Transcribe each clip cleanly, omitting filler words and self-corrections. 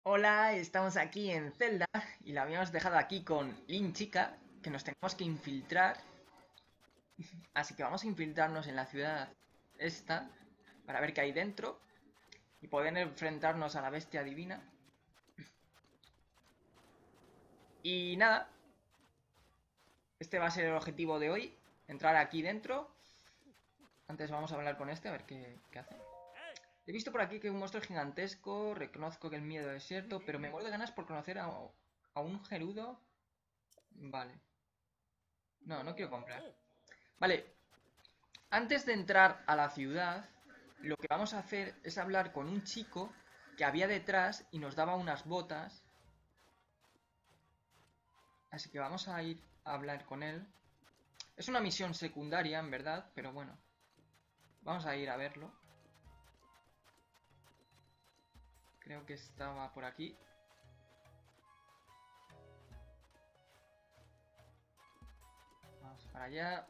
Hola, estamos aquí en Zelda y la habíamos dejado aquí con Lin Chica, que nos tenemos que infiltrar. Así que vamos a infiltrarnos en la ciudad esta para ver qué hay dentro y poder enfrentarnos a la bestia divina. Y nada, este va a ser el objetivo de hoy, entrar aquí dentro. Antes vamos a hablar con este, a ver qué hace. He visto por aquí que un monstruo es gigantesco, reconozco que el miedo es cierto, pero me muero de ganas por conocer a un gerudo. Vale. No, no quiero comprar. Vale, antes de entrar a la ciudad, lo que vamos a hacer es hablar con un chico que había detrás y nos daba unas botas. Así que vamos a ir a hablar con él. Es una misión secundaria, en verdad, pero bueno. Vamos a ir a verlo. Creo que estaba por aquí. Vamos para allá.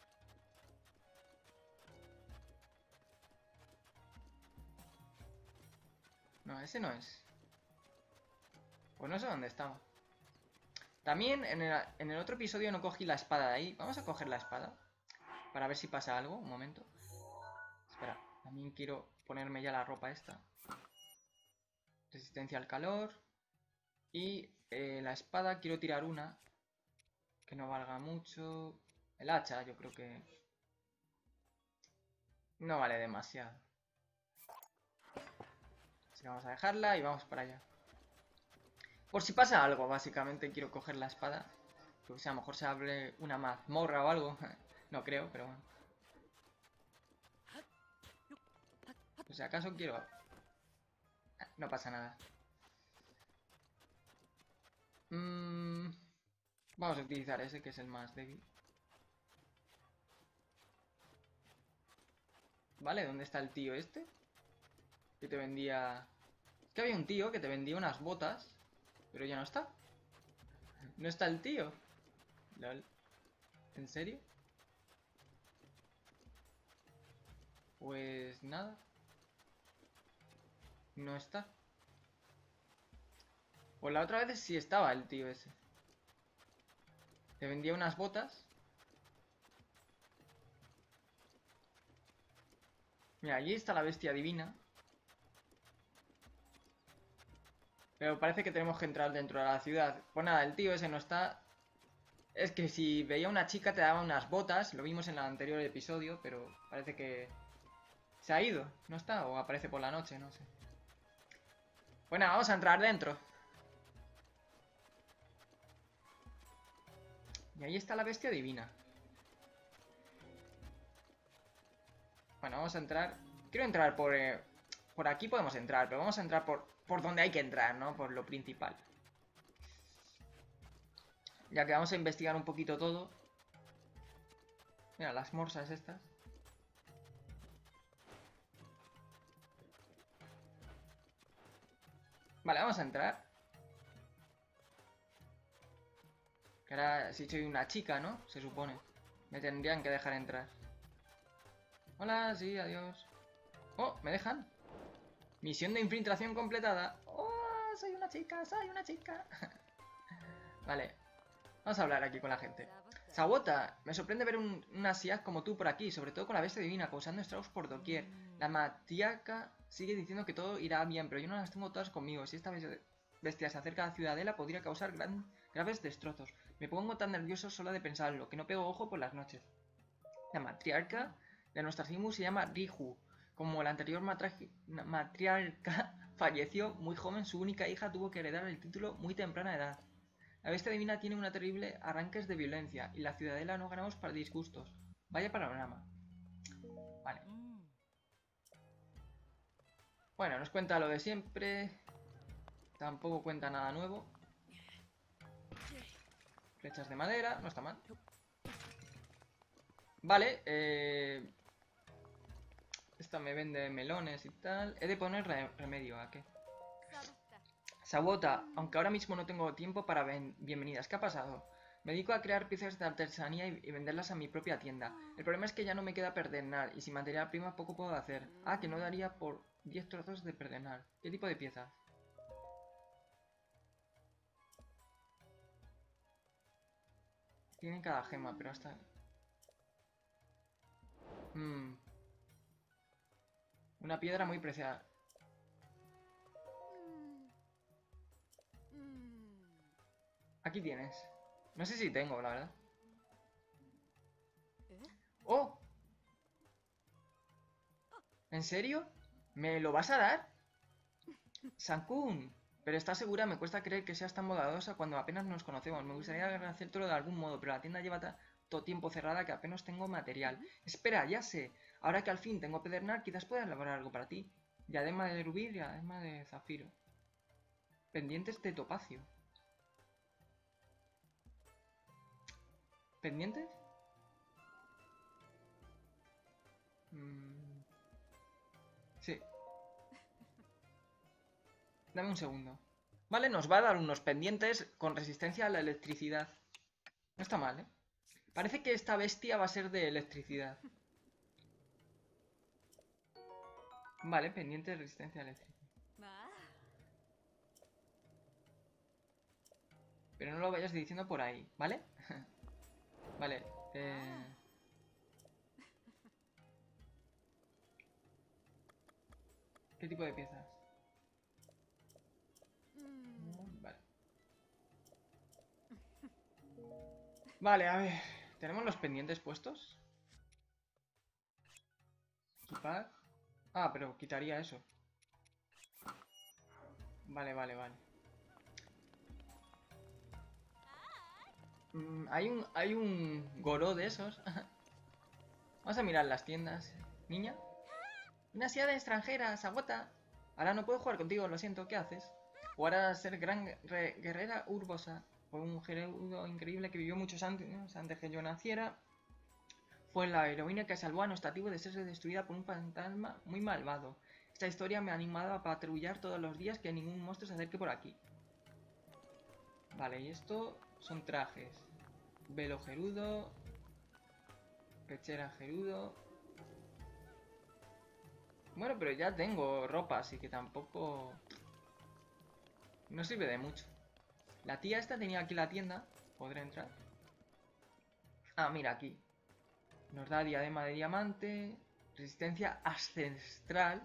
No, ese no es. Pues no sé dónde estaba. También en el otro episodio no cogí la espada de ahí. Vamos a coger la espada. Para ver si pasa algo. Un momento. Espera, también quiero ponerme ya la ropa esta. Resistencia al calor. Y la espada quiero tirar una. Que no valga mucho. El hacha yo creo que no vale demasiado. Así que vamos a dejarla y vamos para allá. Por si pasa algo, básicamente quiero coger la espada. Porque a lo mejor se abre una mazmorra o algo. No creo, pero bueno. Por si acaso quiero... No pasa nada. Vamos a utilizar ese que es el más débil. ¿Vale? ¿Dónde está el tío este? Que te vendía... Es que había un tío que te vendía unas botas. Pero ya no está. No está el tío. Lol. ¿En serio? Pues nada. No está. Pues la otra vez sí estaba el tío ese. Te vendía unas botas. Mira, allí está la bestia divina. Pero parece que tenemos que entrar dentro de la ciudad. Pues nada, el tío ese no está. Es que si veía una chica te daba unas botas. Lo vimos en el anterior episodio, pero parece que se ha ido. ¿No está? O aparece por la noche, no sé. Pues nada, vamos a entrar dentro. Y ahí está la bestia divina. Bueno, vamos a entrar. Quiero entrar por aquí podemos entrar, pero vamos a entrar por donde hay que entrar, ¿no? Por lo principal. Ya que vamos a investigar un poquito todo. Mira, las morsas estas. Vale, vamos a entrar. Que ahora, si soy una chica, ¿no? Se supone. Me tendrían que dejar entrar. Hola, sí, adiós. Oh, ¿me dejan? Misión de infiltración completada. Oh, soy una chica, soy una chica. Vale, vamos a hablar aquí con la gente. Sawota, me sorprende ver una Siak como tú por aquí, sobre todo con la bestia divina, causando estragos por doquier. La matriarca sigue diciendo que todo irá bien, pero yo no las tengo todas conmigo. Si esta bestia se acerca a la ciudadela, podría causar graves destrozos. Me pongo tan nervioso solo de pensarlo, que no pego ojo por las noches. La matriarca de nuestra tribu se llama Riju. Como la anterior matriarca falleció muy joven, su única hija tuvo que heredar el título muy temprana edad. La bestia divina tiene una terrible arranques de violencia y la ciudadela no ganamos para disgustos. Vaya panorama. Vale. Bueno, nos cuenta lo de siempre. Tampoco cuenta nada nuevo. Flechas de madera, no está mal. Vale, esta me vende melones y tal. He de poner remedio, ¿a qué? Sabota, aunque ahora mismo no tengo tiempo para bienvenidas. ¿Qué ha pasado? Me dedico a crear piezas de artesanía y venderlas a mi propia tienda. El problema es que ya no me queda perdenal y sin materia prima poco puedo hacer. Ah, que no daría por 10 trozos de perdenal. ¿Qué tipo de piezas? tiene cada gema, pero hasta... Una piedra muy preciada. Aquí tienes. No sé si tengo, la verdad. ¡Oh! ¿En serio? ¿Me lo vas a dar? Sankun. Pero ¿estás segura? Me cuesta creer que seas tan bondadosa cuando apenas nos conocemos. Me gustaría agradecértelo de algún modo, pero la tienda lleva tanto tiempo cerrada que apenas tengo material. Espera, ya sé. Ahora que al fin tengo pedernal, quizás pueda elaborar algo para ti. Diadema de rubí y diadema de zafiro. Pendientes de topacio. ¿Pendientes? Sí. Dame un segundo. Vale, nos va a dar unos pendientes con resistencia a la electricidad. No está mal, ¿eh? Parece que esta bestia va a ser de electricidad. Vale, pendiente de resistencia a electricidad. Pero no lo vayas diciendo por ahí, ¿vale? Vale, ¿qué tipo de piezas? Vale. Vale, a ver. ¿Tenemos los pendientes puestos? Equipar. Ah, pero quitaría eso. Vale, vale, vale. Hay un goró de esos. Vamos a mirar las tiendas. ¿Niña? Una ciudad extranjera, Sagota. Ahora no puedo jugar contigo, lo siento, ¿qué haces? Jugar a ser gran guerrera urbosa. Fue un gerudo increíble que vivió muchos años antes que yo naciera. Fue la heroína que salvó a nuestra tribu de ser destruida por un fantasma muy malvado. Esta historia me ha animado a patrullar todos los días que ningún monstruo se acerque por aquí. Vale, y esto son trajes. Velo gerudo. Pechera gerudo. Bueno, pero ya tengo ropa, así que tampoco... No sirve de mucho. La tía esta tenía aquí la tienda. ¿Podré entrar? Ah, mira, aquí. Nos da diadema de diamante. Resistencia ancestral.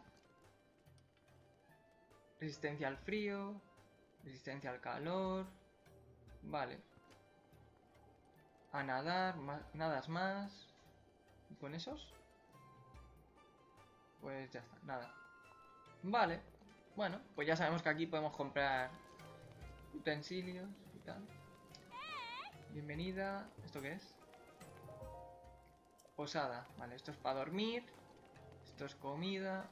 Resistencia al frío. Resistencia al calor. Vale. A nadar. Nadas más. ¿Y con esos? Pues ya está, nada. Vale. Bueno, pues ya sabemos que aquí podemos comprar utensilios y tal. Bienvenida. ¿Esto qué es? Posada. Vale, esto es para dormir. Esto es comida.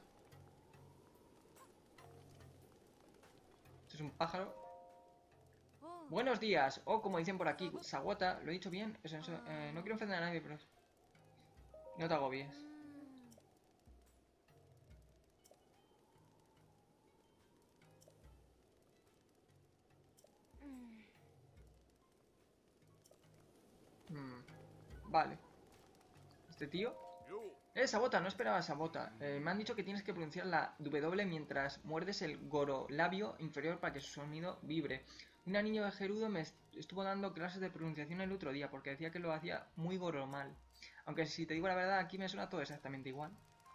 Esto es un pájaro. Buenos días. O como dicen por aquí, Sagota. ¿Lo he dicho bien? No quiero ofender a nadie, pero... No te agobies. Vale. ¿Este tío? Sabota, no esperaba Sabota. Me han dicho que tienes que pronunciar la W mientras muerdes el gorolabio inferior para que su sonido vibre. Una niña de Gerudo me estuvo dando clases de pronunciación el otro día porque decía que lo hacía muy goromal. Aunque si te digo la verdad, aquí me suena todo exactamente igual.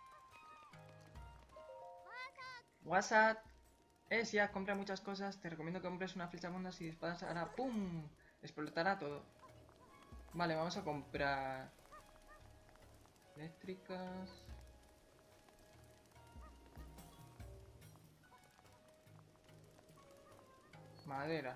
WhatsApp. Si ya compra muchas cosas, te recomiendo que compres una flecha monda y disparas ahora ¡pum! Explotará todo. Vale, vamos a comprar... eléctricas. Madera.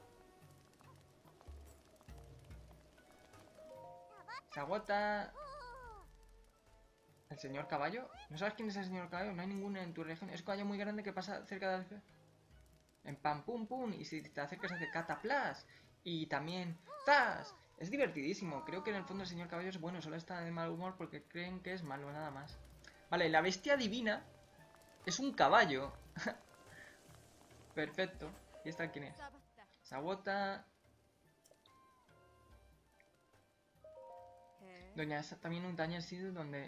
Se agota. ¿El señor caballo? ¿No sabes quién es el señor caballo? No hay ninguno en tu región. Es un caballo muy grande que pasa cerca de... En pam pum pum. Y si te acercas hace cataplas. Y también... ¡Zas! Es divertidísimo. Creo que en el fondo el señor caballo es bueno. Solo está de mal humor porque creen que es malo, nada más. Vale, la bestia divina es un caballo. Perfecto. ¿Y esta quién es? Sabota. Doña esa también un daño así donde...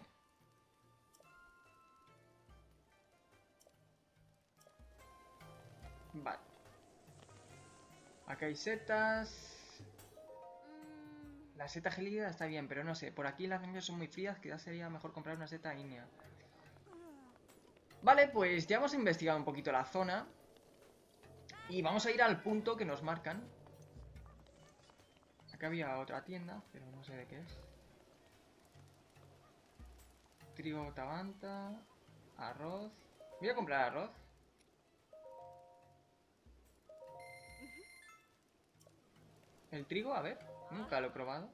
Vale. Acá hay setas. La seta gélida está bien, pero no sé. Por aquí las nieve son muy frías. Quizás sería mejor comprar una seta ígnea. Vale, pues ya hemos investigado un poquito la zona. Y vamos a ir al punto que nos marcan. Acá había otra tienda, pero no sé de qué es. Trigo tabanta. Arroz. Voy a comprar arroz. El trigo, a ver. Nunca lo he probado.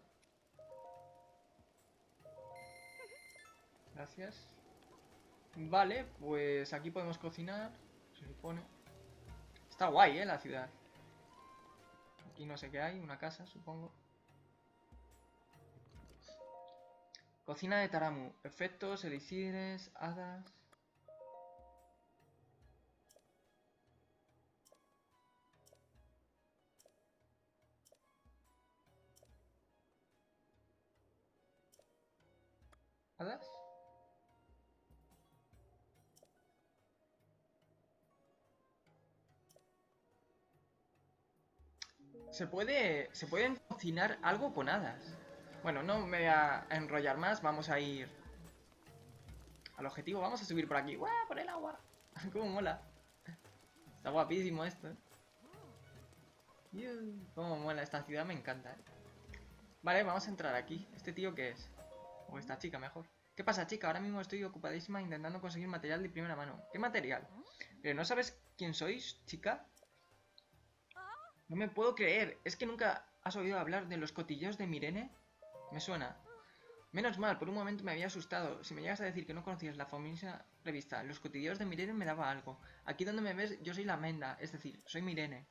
Gracias. Vale, pues aquí podemos cocinar. Se supone. Está guay, la ciudad. Aquí no sé qué hay. Una casa, supongo. Cocina de Taramu. Efectos, elixires, hadas. ¿Hadas? Se pueden cocinar algo con hadas. Bueno, no me voy a enrollar más. Vamos a ir al objetivo. Vamos a subir por aquí. ¡Guau! Por el agua. Cómo mola. Está guapísimo esto, Cómo mola esta ciudad, me encanta, Vale, vamos a entrar aquí. ¿Este tío qué es? O esta chica, mejor. ¿Qué pasa, chica? Ahora mismo estoy ocupadísima intentando conseguir material de primera mano. ¿Qué material? ¿Pero no sabes quién sois, chica? No me puedo creer. ¿Es que nunca has oído hablar de los cotilleos de Mirene? Me suena. Menos mal, por un momento me había asustado. Si me llegas a decir que no conocías la famosa revista Los cotilleos de Mirene me daba algo. Aquí donde me ves yo soy la Menda, es decir, soy Mirene.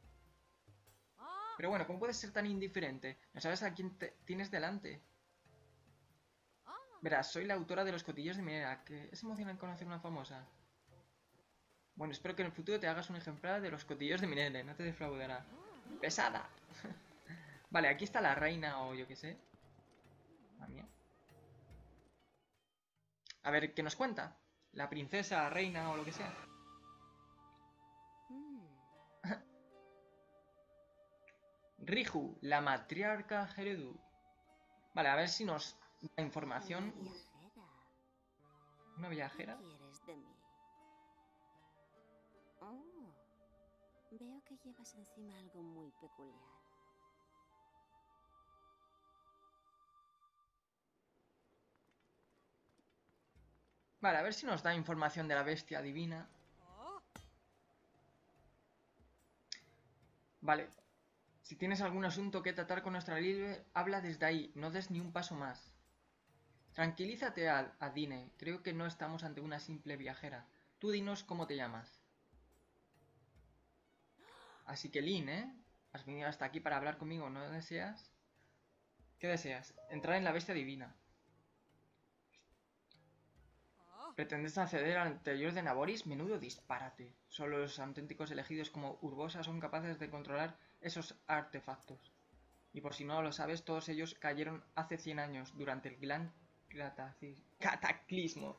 Pero bueno, ¿cómo puedes ser tan indiferente? ¿No sabes a quién tienes delante? Verás, soy la autora de Los cotilleos de Mirene. ¿Que es emocionante conocer una famosa? Bueno, espero que en el futuro te hagas un ejemplar de Los cotilleos de Mirene. No te defraudará. ¡Pesada! Vale, aquí está la reina o yo qué sé. La mía. A ver, ¿qué nos cuenta? La princesa, reina o lo que sea. Riju, la matriarca Gerudo. Vale, a ver si nos da información. ¿Una viajera? ¿Qué quieres de mí? Oh, veo que llevas encima algo muy peculiar. Vale, a ver si nos da información de la bestia divina. Vale. Si tienes algún asunto que tratar con nuestra Lilith, habla desde ahí, no des ni un paso más. Tranquilízate, Adine. Creo que no estamos ante una simple viajera. Tú dinos cómo te llamas. Así que Lin, has venido hasta aquí para hablar conmigo, ¿no deseas? ¿Qué deseas? Entrar en la bestia divina. ¿Pretendes acceder al interior de Naboris? Menudo disparate. Solo los auténticos elegidos como Urbosa son capaces de controlar esos artefactos. Y por si no lo sabes, todos ellos cayeron hace 100 años, durante el gran cataclismo.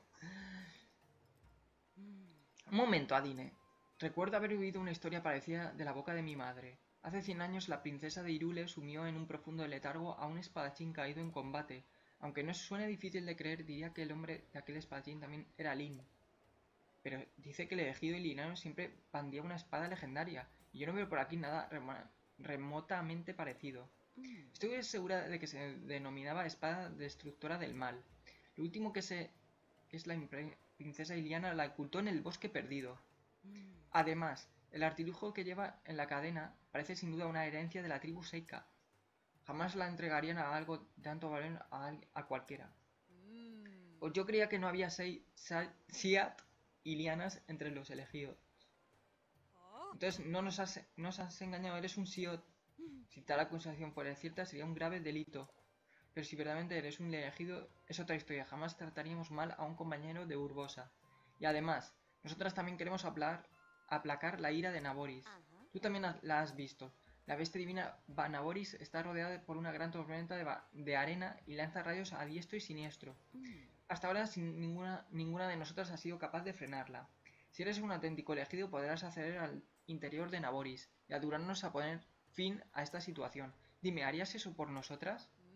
Un momento, Adine. Recuerdo haber oído una historia parecida de la boca de mi madre. Hace 100 años la princesa de Hyrule sumió en un profundo letargo a un espadachín caído en combate. Aunque no suene difícil de creer, diría que el hombre de aquel espadachín también era Lyn. Pero dice que el elegido Linario siempre bandía una espada legendaria, y yo no veo por aquí nada remotamente parecido. Estoy segura de que se denominaba espada destructora del mal. Lo último que sé es la princesa Iliana la ocultó en el bosque perdido. Además, el artilugio que lleva en la cadena parece sin duda una herencia de la tribu Seika. Jamás la entregarían a algo de tanto valor a cualquiera. Pues yo creía que no había Siat y lianas entre los elegidos. Entonces no nos has engañado, eres un Siot. Si tal acusación fuera cierta sería un grave delito. Pero si verdaderamente eres un elegido, es otra historia. Jamás trataríamos mal a un compañero de Urbosa. Y además, nosotras también queremos aplacar la ira de Naboris. Tú también la has visto. La bestia divina Naboris está rodeada por una gran tormenta de arena y lanza rayos a diestro y siniestro. Hasta ahora ninguna de nosotras ha sido capaz de frenarla. Si eres un auténtico elegido podrás acceder al interior de Naboris y ayudarnos a poner fin a esta situación. Dime, ¿harías eso por nosotras?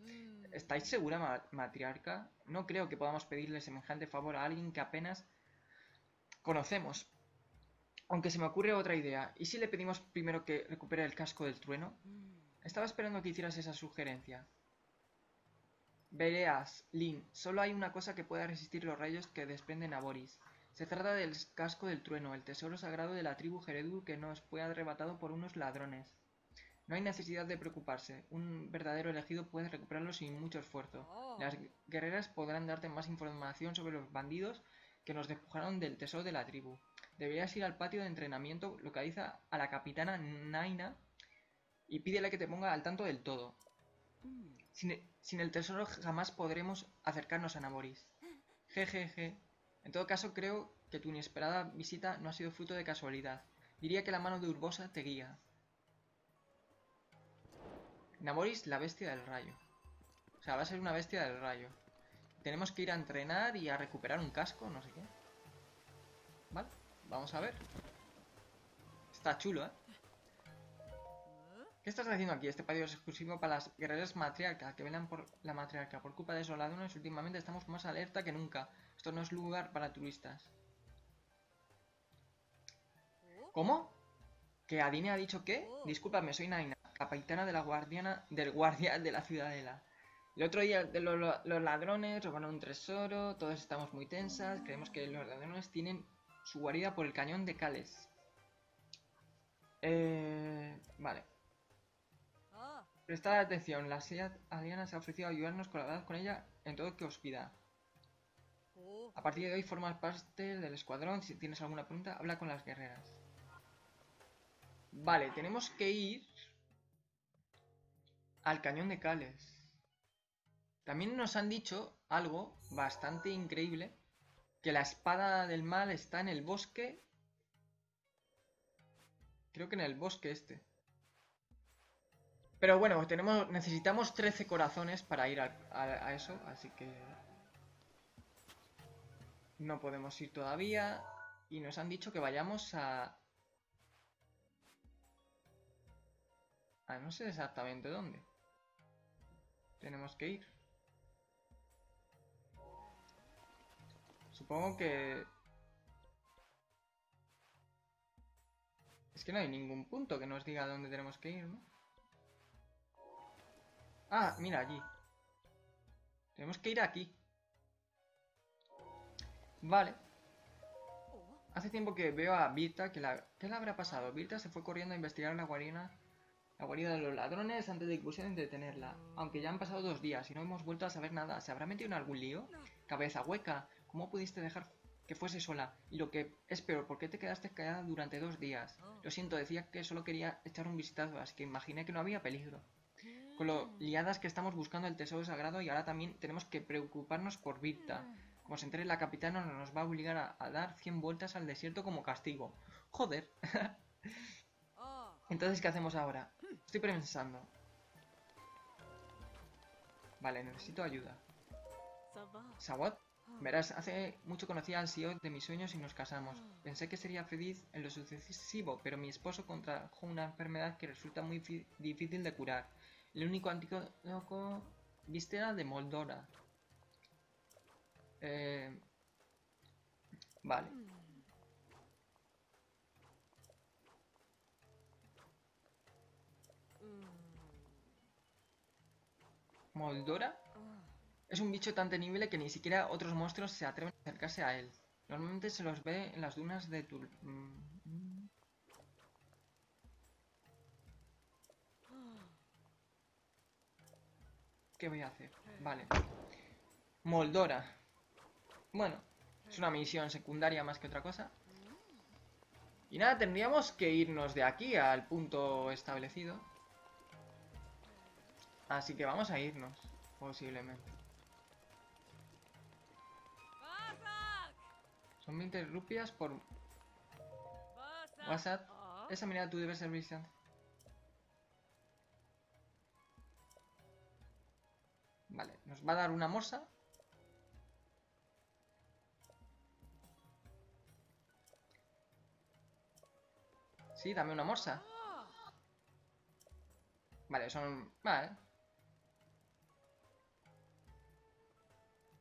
¿Estáis segura, matriarca? No creo que podamos pedirle semejante favor a alguien que apenas conocemos. Aunque se me ocurre otra idea. ¿Y si le pedimos primero que recupere el casco del trueno? Estaba esperando que hicieras esa sugerencia. Verás, Lin, solo hay una cosa que pueda resistir los rayos que desprenden a Boris. Se trata del casco del trueno, el tesoro sagrado de la tribu Gerudo que nos fue arrebatado por unos ladrones. No hay necesidad de preocuparse. Un verdadero elegido puede recuperarlo sin mucho esfuerzo. Las guerreras podrán darte más información sobre los bandidos que nos despojaron del tesoro de la tribu. Deberías ir al patio de entrenamiento, localiza a la capitana Naina y pídele que te ponga al tanto del todo. Sin el tesoro jamás podremos acercarnos a Naboris. Jejeje. En todo caso, creo que tu inesperada visita no ha sido fruto de casualidad. Diría que la mano de Urbosa te guía. Naboris, la bestia del rayo. O sea, va a ser una bestia del rayo. Tenemos que ir a entrenar y a recuperar un casco, no sé qué. Vale, vamos a ver. Está chulo, ¿eh? ¿Qué estás haciendo aquí? Este patio es exclusivo para las guerreras matriarca que velan por la matriarca. Por culpa de esos ladrones, últimamente estamos más alerta que nunca. Esto no es lugar para turistas. ¿Cómo? ¿Que Adine ha dicho qué? Discúlpame, soy Naina, capitana de la del guardia de la ciudadela. El otro día los ladrones robaron un tesoro, todos estamos muy tensas, creemos que los ladrones tienen su guarida por el cañón de Cales. Vale. Prestad atención, la Sea Aliana se ha ofrecido a ayudarnos, colaborad con ella en todo que os pida. A partir de hoy formas parte del escuadrón, si tienes alguna pregunta, habla con las guerreras. Vale, tenemos que ir al cañón de Cales. También nos han dicho algo bastante increíble, que la espada del mal está en el bosque. Creo que en el bosque este. Pero bueno, necesitamos 13 corazones para ir a eso, así que no podemos ir todavía. Y nos han dicho que vayamos a no sé exactamente dónde tenemos que ir. Supongo que... Es que no hay ningún punto que nos diga dónde tenemos que ir, ¿no? Ah, mira, allí. Tenemos que ir aquí. Vale. Hace tiempo que veo a Virta. ¿Qué le habrá pasado? Virta se fue corriendo a investigar la guarida de los ladrones antes de que pusieran detenerla. Aunque ya han pasado 2 días y no hemos vuelto a saber nada. ¿Se habrá metido en algún lío? Cabeza hueca. ¿Cómo pudiste dejar que fuese sola? Y lo que es peor, ¿por qué te quedaste callada durante 2 días? Lo siento, decía que solo quería echar un vistazo, así que imaginé que no había peligro. Con lo liadas que estamos buscando el tesoro sagrado y ahora también tenemos que preocuparnos por Virta. Como se entere la capitana nos va a obligar a dar 100 vueltas al desierto como castigo. Joder. Entonces, ¿qué hacemos ahora? Estoy pensando. Vale, necesito ayuda. ¿Sawat? Verás, hace mucho conocí al CEO de mis sueños y nos casamos. Pensé que sería feliz en lo sucesivo, pero mi esposo contrajo una enfermedad que resulta muy difícil de curar. El único antídoto víscera de Moldora. Vale. ¿Moldora? Es un bicho tan temible que ni siquiera otros monstruos se atreven a acercarse a él. Normalmente se los ve en las dunas de Tul... ¿Qué voy a hacer? Vale. Moldora. Bueno, es una misión secundaria más que otra cosa. Y nada, tendríamos que irnos de aquí al punto establecido. Así que vamos a irnos, posiblemente. Son 20 rupias por WhatsApp. Esa mirada tú debes ser brillante. Vale, nos va a dar una morsa. Sí, dame una morsa. Vale, son... Vale.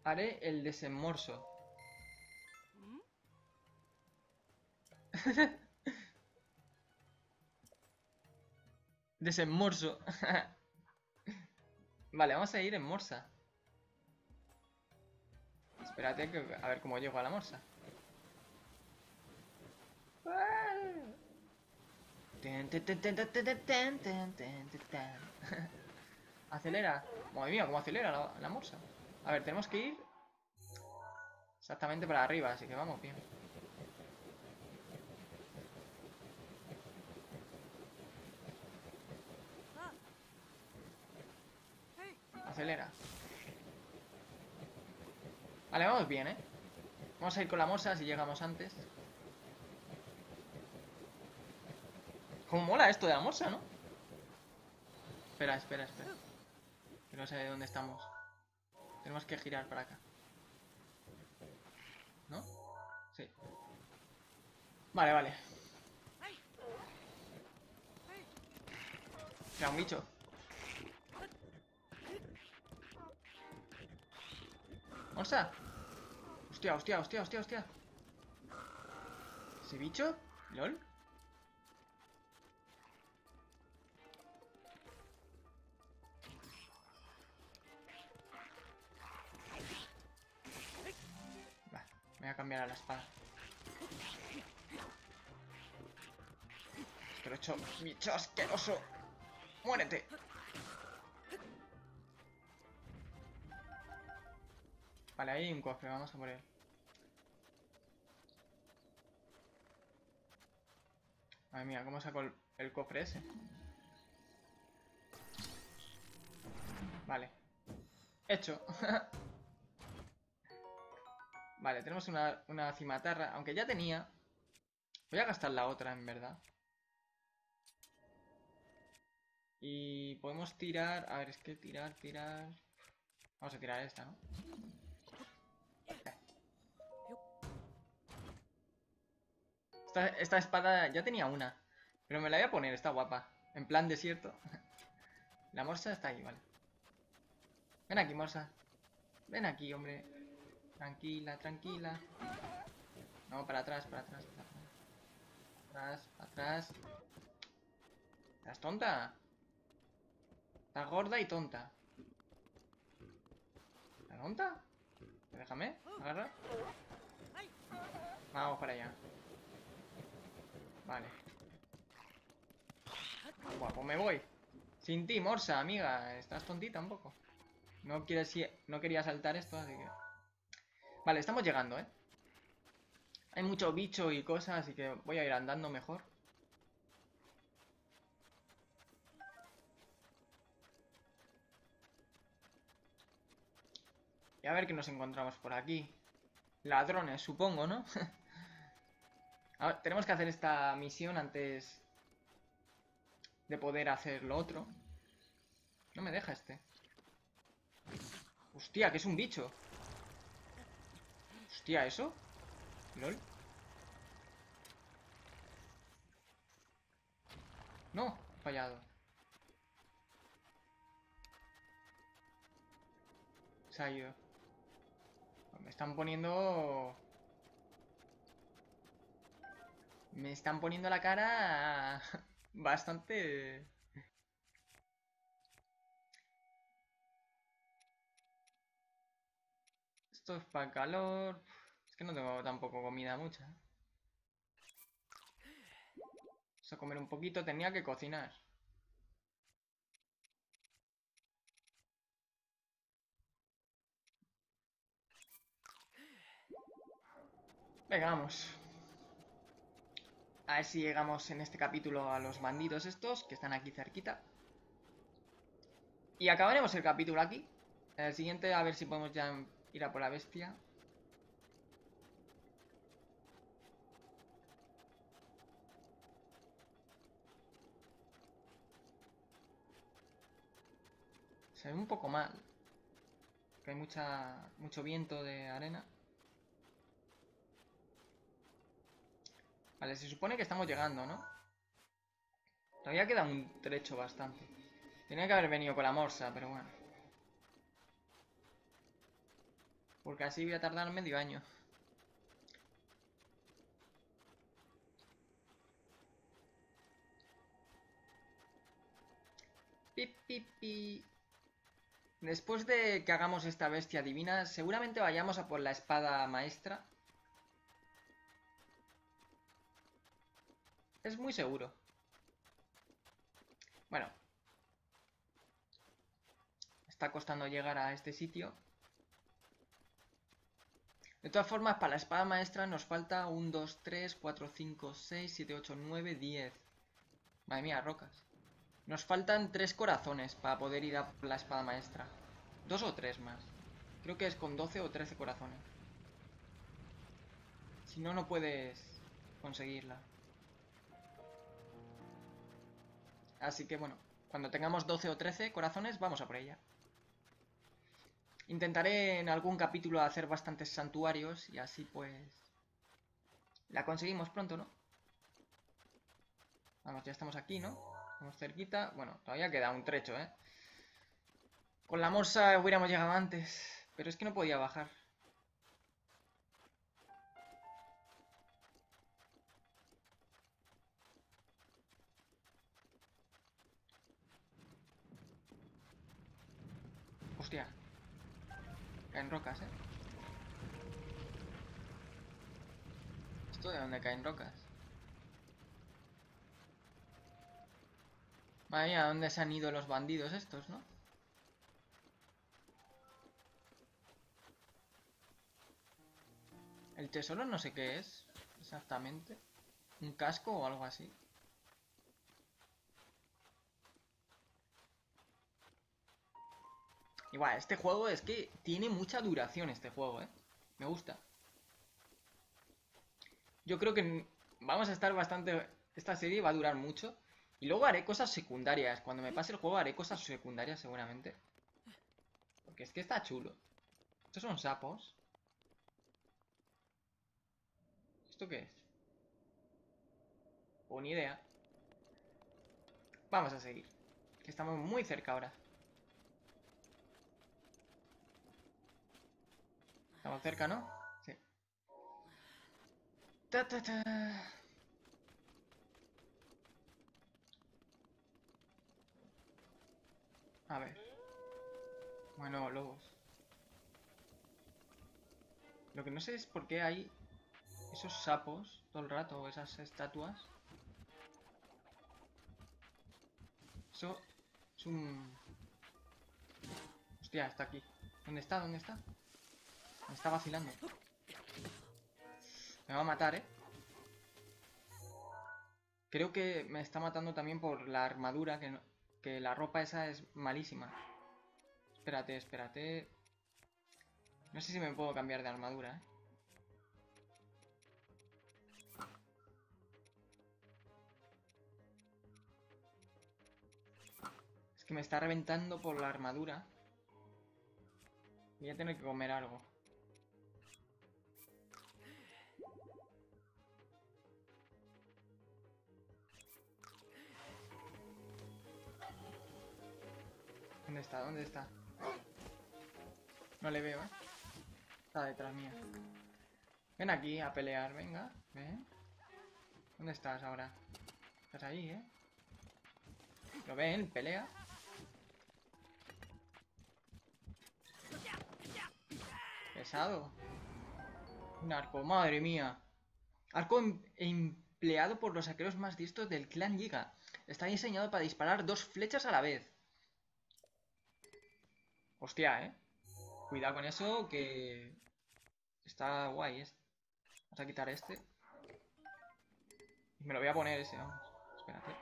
Haré el desembolso. Desembolso. Vale, vamos a ir en morsa. Espérate que, a ver cómo llego a la morsa. Acelera. Madre mía, cómo acelera la morsa. A ver, tenemos que ir exactamente para arriba, así que vamos bien. Acelera. Vale, vamos bien, ¿eh? Vamos a ir con la morsa si llegamos antes. Cómo mola esto de la morsa, ¿no? Espera, espera, espera. Que no sé de dónde estamos. Tenemos que girar para acá. ¿No? Sí. Vale, vale. Era un bicho. ¡Morsa! Hostia, hostia, hostia, hostia, hostia. ¿Ese bicho? ¿Lol? Vale, me voy a cambiar a la espada. Pero hecho, bicho asqueroso. ¡Muérete! Vale, ahí hay un cofre, vamos a por él. Madre mía, ¿cómo saco el cofre ese? Vale. Hecho. Vale, tenemos una cimatarra. Aunque ya tenía. Voy a gastar la otra, en verdad. Y podemos tirar... A ver, es que tirar... Vamos a tirar esta, ¿no? Esta espada ya tenía una. Pero me la voy a poner, está guapa. En plan desierto. La morsa está ahí, vale. Ven aquí, morsa. Ven aquí, hombre. Tranquila, tranquila. No, para atrás, para atrás, para atrás. Atrás, atrás. ¿Estás tonta? Estás gorda y tonta. ¿Estás tonta? Déjame, agarra. Vamos para allá. Vale. Guapo, me voy. Sin ti, morsa, amiga. Estás tontita un poco. No quería saltar esto, así que... Vale, estamos llegando, ¿eh? Hay mucho bicho y cosas, así que voy a ir andando mejor. Y a ver qué nos encontramos por aquí. Ladrones, supongo, ¿no? A ver, tenemos que hacer esta misión antes de poder hacer lo otro. No me deja este. Hostia, que es un bicho. Hostia, ¿eso? ¿Lol? No, fallado. Se ha ido. Me están poniendo... Me están poniendo la cara bastante... Esto es para calor. Es que no tengo tampoco comida mucha. Vamos a comer un poquito. Tenía que cocinar. Venga, vamos. A ver si llegamos en este capítulo a los bandidos estos, que están aquí cerquita. Y acabaremos el capítulo aquí. En el siguiente a ver si podemos ya ir a por la bestia. Se ve un poco mal. Que hay mucho viento de arena. Vale, se supone que estamos llegando, ¿no? Todavía queda un trecho bastante. Tenía que haber venido con la morsa, pero bueno. Porque así voy a tardar medio año. Pi, pi, pi. Después de que hagamos esta bestia divina, seguramente vayamos a por la espada maestra. Es muy seguro. Bueno. Está costando llegar a este sitio. De todas formas, para la espada maestra nos falta 1, 2, 3, 4, 5, 6, 7, 8, 9, 10. Madre mía, rocas. Nos faltan 3 corazones para poder ir a la espada maestra. 2 o 3 más. Creo que es con 12 o 13 corazones. Si no, no puedes conseguirla. Así que bueno, cuando tengamos 12 o 13 corazones, vamos a por ella. Intentaré en algún capítulo hacer bastantes santuarios y así pues... la conseguimos pronto, ¿no? Vamos, ya estamos aquí, ¿no? Estamos cerquita. Bueno, todavía queda un trecho, ¿eh? Con la morsa hubiéramos llegado antes, pero es que no podía bajar. Hostia. Caen rocas, ¿eh? ¿Esto de dónde caen rocas? Madre mía, ¿dónde se han ido los bandidos estos, no? El tesoro no sé qué es exactamente. ¿Un casco o algo así? Igual, este juego es que tiene mucha duración este juego, ¿eh? Me gusta. Yo creo que vamos a estar bastante... Esta serie va a durar mucho. Y luego haré cosas secundarias. Cuando me pase el juego haré cosas secundarias seguramente. Porque es que está chulo. Estos son sapos. ¿Esto qué es? Pues ni idea. Vamos a seguir. Que estamos muy cerca ahora. Estamos cerca, ¿no? Sí. Ta, ta, ta. A ver. Bueno, lobos. Lo que no sé es por qué hay esos sapos todo el rato, o esas estatuas. Eso es un... Hostia, está aquí. ¿Dónde está? ¿Dónde está? Me está vacilando. Me va a matar, ¿eh? Creo que me está matando también por la armadura, que la ropa esa es malísima. Espérate, espérate. No sé si me puedo cambiar de armadura, ¿eh? Es que me está reventando por la armadura. Voy a tener que comer algo. ¿Dónde está? ¿Dónde está? No le veo, ¿eh? Está detrás mía. Ven aquí a pelear, venga. Ven. ¿Dónde estás ahora? Estás ahí, ¿eh? ¿Lo ven? Pelea. Pesado. Un arco, madre mía. Arco empleado por los arqueros más diestros del clan Giga. Está diseñado para disparar 2 flechas a la vez. Hostia, ¿eh? Cuidado con eso, que... Está guay, ¿eh? Vamos a quitar este. Y me lo voy a poner ese, vamos. Espérate.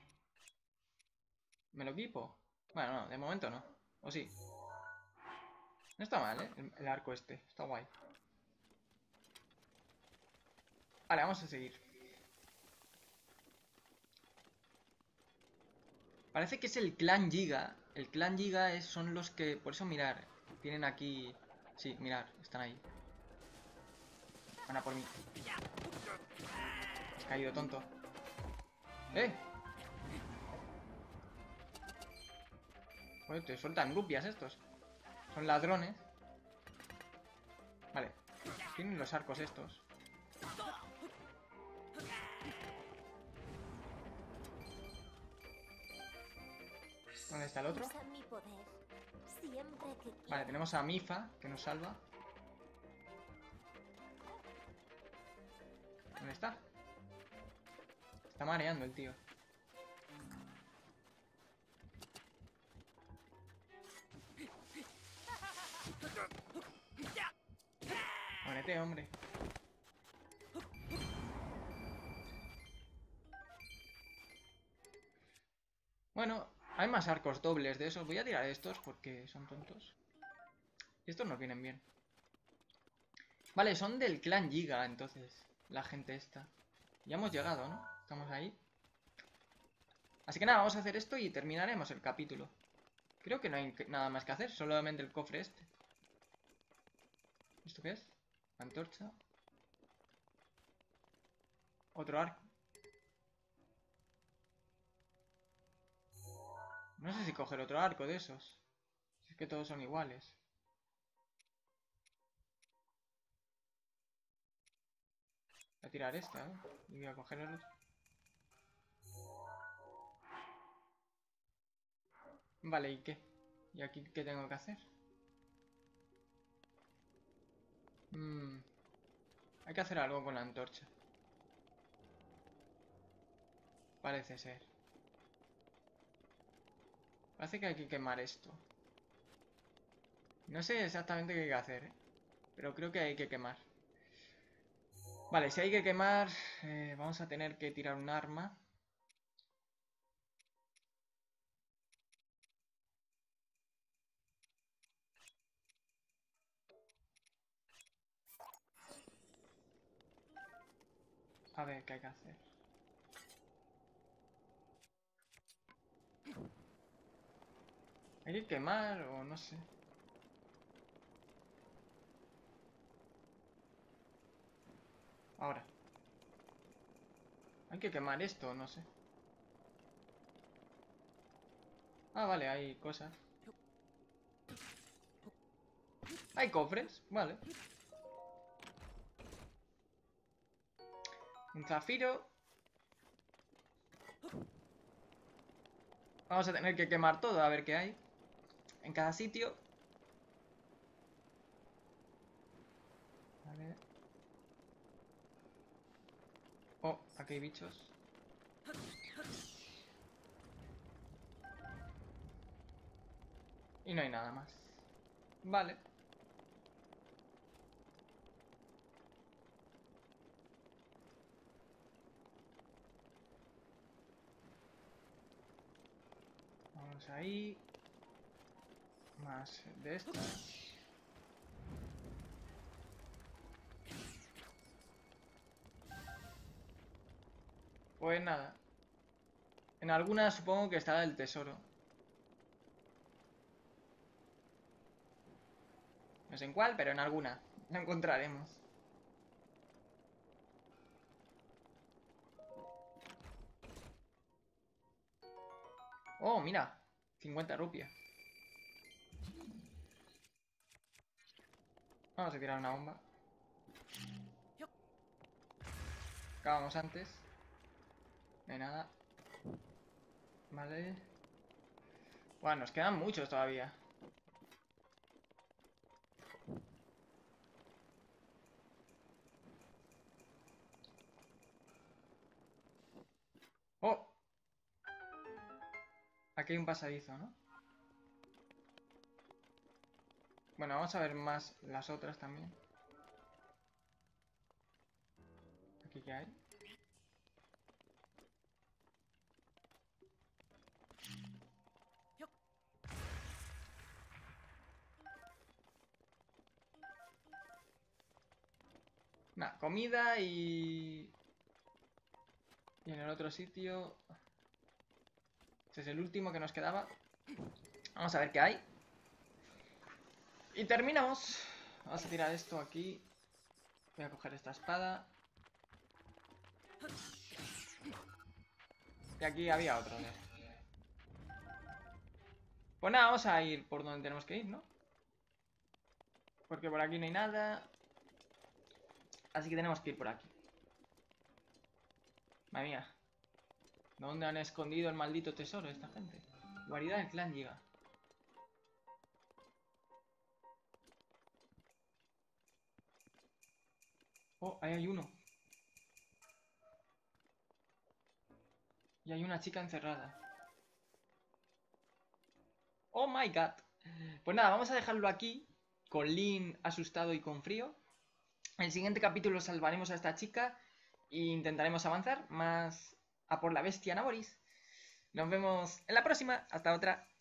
¿Me lo equipo? Bueno, no, de momento no. ¿O sí? No está mal, ¿eh? El arco este. Está guay. Vale, vamos a seguir. Parece que es el clan Giga. El clan Giga son los que... Por eso mirar. Tienen aquí... Sí, mirar. Están ahí. Van a por mí. He caído, tonto. ¡Eh! Joder, te sueltan rupias estos. Son ladrones. Tienen los arcos estos. ¿Dónde está el otro? Usa mi poder siempre que Vale, quieras. tenemos a Mifa, que nos salva. ¿Dónde está? Está mareando el tío. Muérete, hombre. Bueno, hay más arcos dobles de esos. Voy a tirar estos porque son tontos. Y estos nos vienen bien. Vale, son del clan Giga, entonces. La gente esta. Ya hemos llegado, ¿no? Estamos ahí. Así que nada, vamos a hacer esto y terminaremos el capítulo. Creo que no hay nada más que hacer. Solamente el cofre este. ¿Esto qué es? Antorcha. Otro arco. No sé si coger otro arco de esos. Si es que todos son iguales. Voy a tirar esta, ¿eh? Y voy a coger el otro. Vale, ¿y qué? ¿Y aquí qué tengo que hacer? Hay que hacer algo con la antorcha. Parece ser. Parece que hay que quemar esto. No sé exactamente qué hay que hacer, ¿eh? Pero creo que hay que quemar. Vale, si hay que quemar, vamos a tener que tirar un arma. A ver qué hay que hacer. Hay que quemar o no sé. Ahora. Hay que quemar esto, no sé. Ah, vale, hay cosas. Hay cofres, vale. Un zafiro. Vamos a tener que quemar todo, a ver qué hay. En cada sitio. A ver. Oh, aquí hay bichos. Y no hay nada más. Vale. Vamos ahí. Más de estas. Pues nada. En algunas supongo que estará el tesoro. No sé en cuál, pero en alguna. La encontraremos. Oh, mira. 50 rupias. Vamos a tirar una bomba. Acabamos antes. No hay nada. Vale. Bueno, nos quedan muchos todavía. Oh. Aquí hay un pasadizo, ¿no? Bueno, vamos a ver más las otras también. ¿Aquí qué hay? Nada, comida y... Y en el otro sitio... Este es el último que nos quedaba. Vamos a ver qué hay. Y terminamos. Vamos a tirar esto aquí. Voy a coger esta espada. Y aquí había otro, ¿no? Pues nada, vamos a ir por donde tenemos que ir, ¿no? Porque por aquí no hay nada. Así que tenemos que ir por aquí. Madre mía. ¿Dónde han escondido el maldito tesoro esta gente? Guarida del clan Giga. Oh, ahí hay uno. Y hay una chica encerrada. Oh my god. Pues nada, vamos a dejarlo aquí. Con Lynn asustado y con frío. En el siguiente capítulo salvaremos a esta chica. E intentaremos avanzar más a por la bestia Naboris. Nos vemos en la próxima. Hasta otra.